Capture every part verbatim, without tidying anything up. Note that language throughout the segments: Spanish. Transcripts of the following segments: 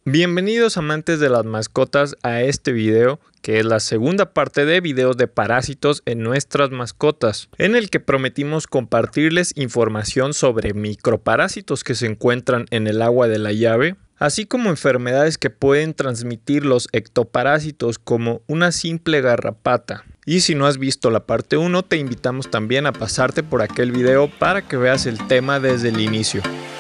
Bienvenidos amantes de las mascotas a este video, que es la segunda parte de videos de parásitos en nuestras mascotas, en el que prometimos compartirles información sobre microparásitos que se encuentran en el agua de la llave, así como enfermedades que pueden transmitir los ectoparásitos como una simple garrapata. Y si no has visto la parte uno, te invitamos también a pasarte por aquel video para que veas el tema desde el inicio.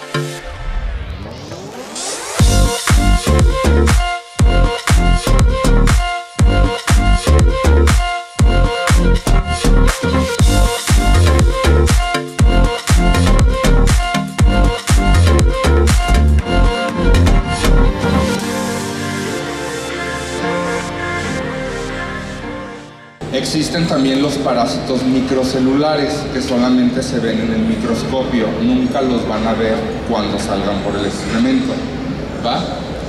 Existen también los parásitos microcelulares que solamente se ven en el microscopio, nunca los van a ver cuando salgan por el excremento, ¿va?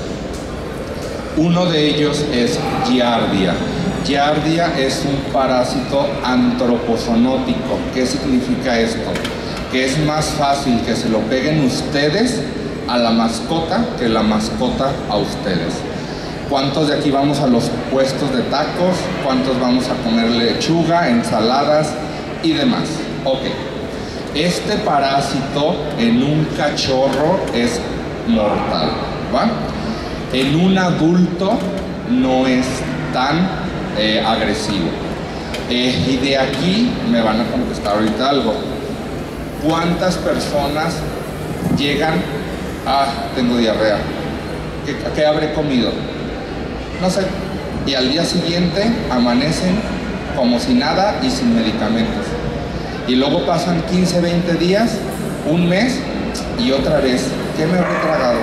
Uno de ellos es Giardia. Giardia es un parásito antropozoonótico. ¿Qué significa esto? Que es más fácil que se lo peguen ustedes a la mascota que la mascota a ustedes. ¿Cuántos de aquí vamos a los puestos de tacos? ¿Cuántos vamos a comer lechuga, ensaladas y demás? Ok. Este parásito en un cachorro es mortal, ¿va? En un adulto no es tan eh, agresivo. Eh, y de aquí me van a contestar ahorita algo. ¿Cuántas personas llegan a, tengo diarrea, ¿qué, qué habré comido? No sé, y al día siguiente amanecen como si nada y sin medicamentos. Y luego pasan quince, veinte días, un mes y otra vez, ¿qué me habré tragado?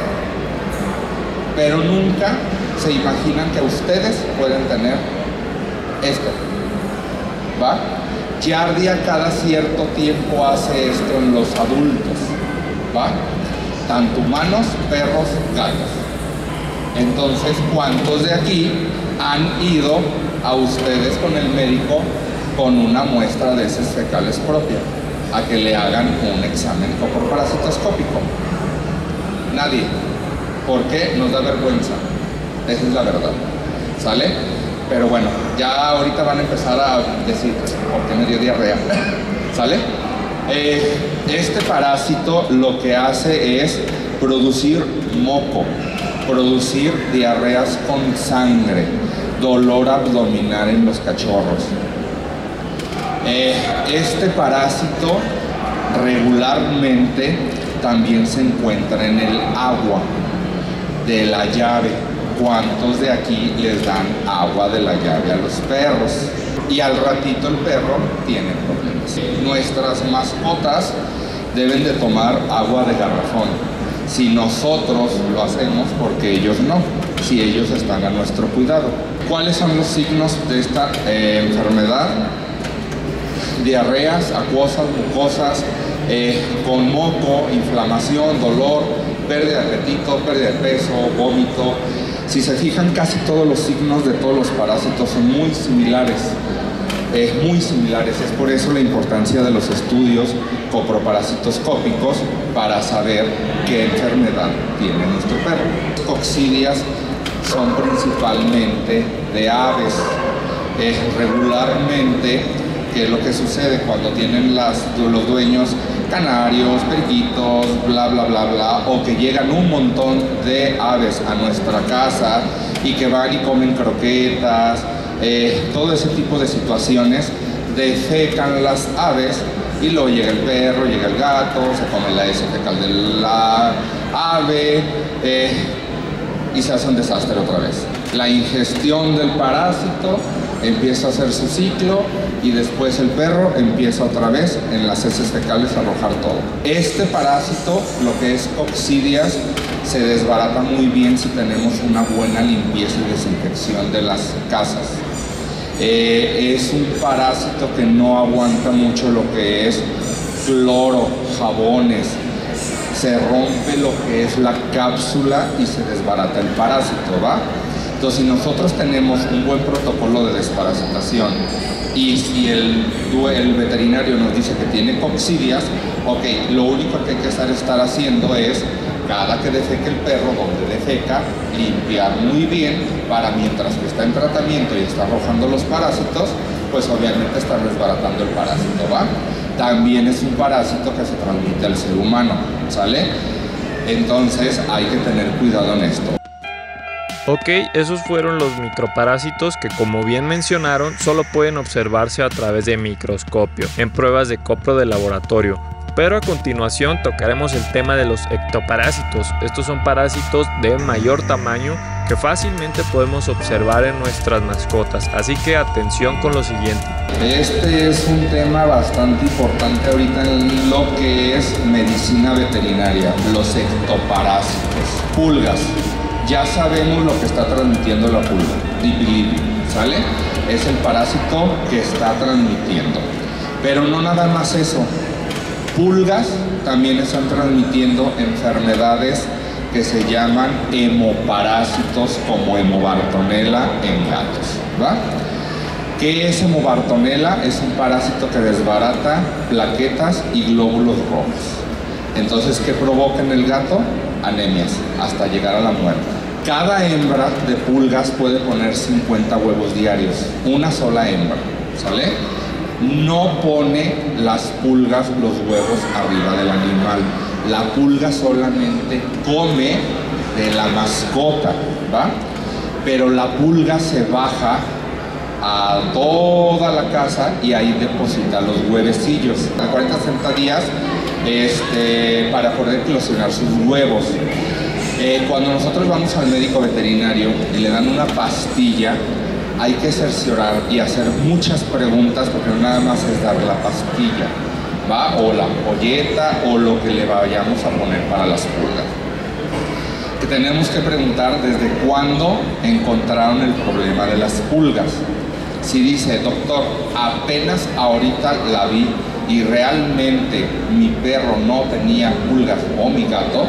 Pero nunca se imaginan que ustedes pueden tener esto, ¿va? Giardia cada cierto tiempo hace esto en los adultos, ¿va? Tanto humanos, perros, gatos. Entonces, ¿cuántos de aquí han ido a ustedes con el médico con una muestra de heces fecales propia a que le hagan un examen coproparasitoscópico? Nadie. ¿Por qué? Nos da vergüenza. Esa es la verdad. ¿Sale? Pero bueno, ya ahorita van a empezar a decir por qué me dio diarrea. ¿Sale? Eh, este parásito lo que hace es producir moco, producir diarreas con sangre, dolor abdominal en los cachorros. Eh, este parásito regularmente también se encuentra en el agua de la llave. ¿Cuántos de aquí les dan agua de la llave a los perros? Y al ratito el perro tiene problemas. Nuestras mascotas deben de tomar agua de garrafón. Si nosotros lo hacemos, porque ellos no, si ellos están a nuestro cuidado. ¿Cuáles son los signos de esta eh, enfermedad? Diarreas, acuosas, mucosas, eh, con moco, inflamación, dolor, pérdida de apetito, pérdida de peso, vómito. Si se fijan, casi todos los signos de todos los parásitos son muy similares. Eh, muy similares, es por eso la importancia de los estudios coproparasitoscópicos para saber qué enfermedad tiene nuestro perro. Coccidias son principalmente de aves. Eh, regularmente, ¿qué es lo que sucede cuando tienen las, los dueños canarios, periquitos, bla bla bla bla, o que llegan un montón de aves a nuestra casa y que van y comen croquetas? Eh, todo ese tipo de situaciones, defecan las aves y luego llega el perro, llega el gato, se come la heces fecal de la ave eh, y se hace un desastre otra vez. La ingestión del parásito empieza a hacer su ciclo y después el perro empieza otra vez en las heces fecales a arrojar todo. Este parásito, lo que es coccidias, se desbarata muy bien si tenemos una buena limpieza y desinfección de las casas. Eh, es un parásito que no aguanta mucho lo que es cloro, jabones. Se rompe lo que es la cápsula y se desbarata el parásito, ¿va? Entonces, si nosotros tenemos un buen protocolo de desparasitación y si el, el veterinario nos dice que tiene coccidias, ok, lo único que hay que estar, estar haciendo es cada que defeque el perro, donde defeca, limpiar muy bien para mientras que está en tratamiento y está arrojando los parásitos, pues obviamente está desbaratando el parásito, ¿va? También es un parásito que se transmite al ser humano, ¿sale? Entonces hay que tener cuidado en esto. Ok, esos fueron los microparásitos que, como bien mencionaron, solo pueden observarse a través de microscopio en pruebas de copro de laboratorio. Pero a continuación tocaremos el tema de los ectoparásitos. Estos son parásitos de mayor tamaño que fácilmente podemos observar en nuestras mascotas, así que atención con lo siguiente. Este es un tema bastante importante ahorita en lo que es medicina veterinaria, los ectoparásitos. Pulgas. Ya sabemos lo que está transmitiendo la pulga, dipilidio, ¿sale? Es el parásito que está transmitiendo. Pero no nada más eso. Pulgas también están transmitiendo enfermedades que se llaman hemoparásitos, como Hemobartonella en gatos, ¿va? ¿Qué es Hemobartonella? Es un parásito que desbarata plaquetas y glóbulos rojos. Entonces, ¿qué provoca en el gato? Anemias, hasta llegar a la muerte. Cada hembra de pulgas puede poner cincuenta huevos diarios, una sola hembra, ¿sale? No pone las pulgas los huevos arriba del animal. La pulga solamente come de la mascota, ¿va? Pero la pulga se baja a toda la casa y ahí deposita los huevecillos. A cuarenta a sesenta días este, para poder eclosionar sus huevos. Eh, cuando nosotros vamos al médico veterinario y le dan una pastilla, hay que cerciorar y hacer muchas preguntas, porque no nada más es dar la pastilla, ¿va? O la ampolleta o lo que le vayamos a poner para las pulgas. Que tenemos que preguntar desde cuándo encontraron el problema de las pulgas. Si dice, doctor, apenas ahorita la vi y realmente mi perro no tenía pulgas o mi gato,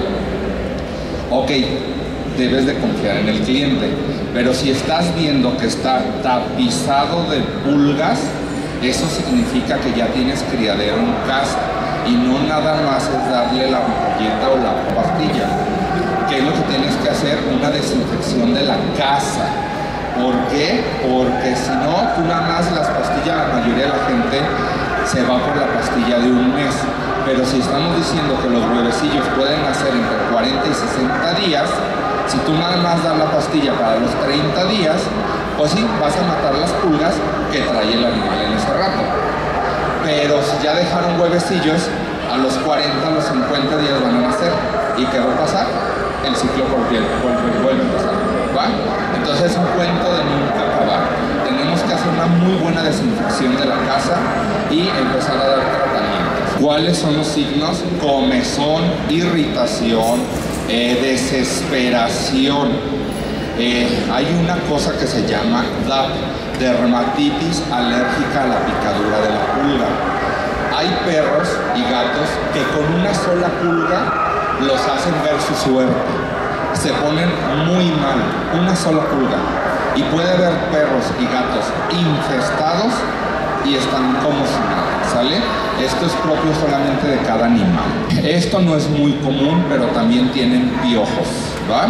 ok, debes de confiar en el cliente. Pero si estás viendo que está tapizado de pulgas, eso significa que ya tienes criadero en casa y no nada más es darle la ampolleta o la pastilla. ¿Qué es lo que tienes que hacer? Una desinfección de la casa. ¿Por qué? Porque si no, tú nada más las pastillas, la mayoría de la gente se va por la pastilla de un mes. Pero si estamos diciendo que los huevecillos pueden nacer entre cuarenta y sesenta días, si tú nada más das la pastilla para los treinta días, pues sí, vas a matar las pulgas que trae el animal en ese rato. Pero si ya dejaron huevecillos, a los cuarenta, a los cincuenta días van a nacer. ¿Y qué va a pasar? El ciclo vuelve, vuelve, vuelve a empezar, ¿va? Entonces es un cuento de nunca acabar. Tenemos que hacer una muy buena desinfección de la casa y empezar a dar tratamientos. ¿Cuáles son los signos? Comezón, irritación, eh, desesperación. Eh, hay una cosa que se llama D A P, dermatitis alérgica a la picadura de la pulga. Hay perros y gatos que con una sola pulga los hacen ver su suerte. Se ponen muy mal, una sola pulga. Y puede haber perros y gatos infestados y están como si nada, ¿sale? Esto es propio solamente de cada animal. Esto no es muy común, pero también tienen piojos, ¿va?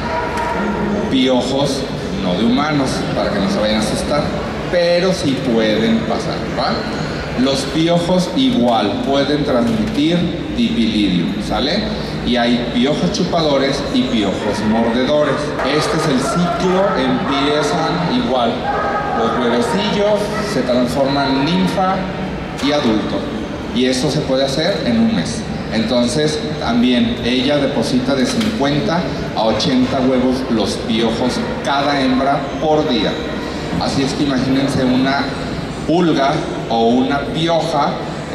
Piojos no de humanos, para que no se vayan a asustar, pero sí pueden pasar, ¿va? Los piojos igual pueden transmitir dipilidio, ¿sale? Y hay piojos chupadores y piojos mordedores. Este es el ciclo, empiezan igual. Los huevecillos se transforman en ninfa y adulto. Y eso se puede hacer en un mes. Entonces, también ella deposita de cincuenta a ochenta huevos los piojos cada hembra por día. Así es que imagínense una pulga o una pioja,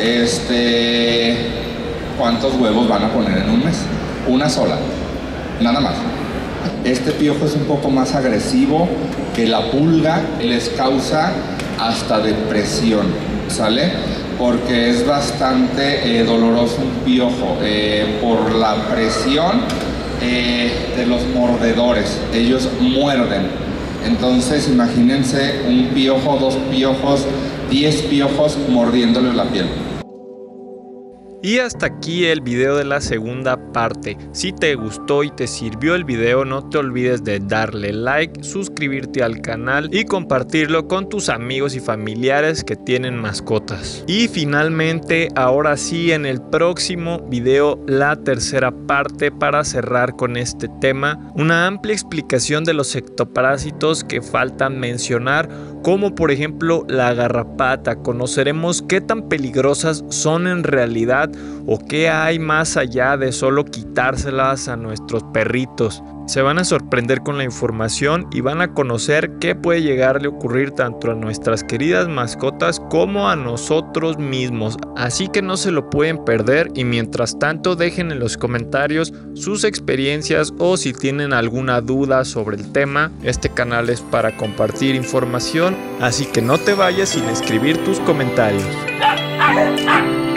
este... ¿cuántos huevos van a poner en un mes? Una sola, nada más. Este piojo es un poco más agresivo que la pulga, les causa hasta depresión, ¿sale? Porque es bastante eh, doloroso un piojo eh, por la presión eh, de los mordedores. Ellos muerden. Entonces imagínense un piojo, dos piojos, diez piojos mordiéndole la piel. Y hasta aquí el video de la segunda parte. Si te gustó y te sirvió el video, no te olvides de darle like, suscribirte al canal y compartirlo con tus amigos y familiares que tienen mascotas. Y finalmente, ahora sí, en el próximo video, la tercera parte para cerrar con este tema, una amplia explicación de los ectoparásitos que faltan mencionar, como por ejemplo la garrapata. Conoceremos qué tan peligrosas son en realidad o qué hay más allá de solo quitárselas a nuestros perritos. Se van a sorprender con la información y van a conocer qué puede llegarle a ocurrir tanto a nuestras queridas mascotas como a nosotros mismos. Así que no se lo pueden perder, y mientras tanto dejen en los comentarios sus experiencias o si tienen alguna duda sobre el tema. Este canal es para compartir información, así que no te vayas sin escribir tus comentarios.